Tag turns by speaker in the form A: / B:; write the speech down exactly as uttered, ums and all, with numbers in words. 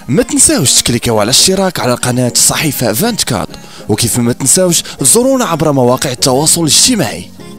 A: ما تنساوش تكليكاو على الاشتراك على قناة الصحيفة أربعة وعشرين، وكيف ما تنساوش زورونا عبر مواقع التواصل الاجتماعي.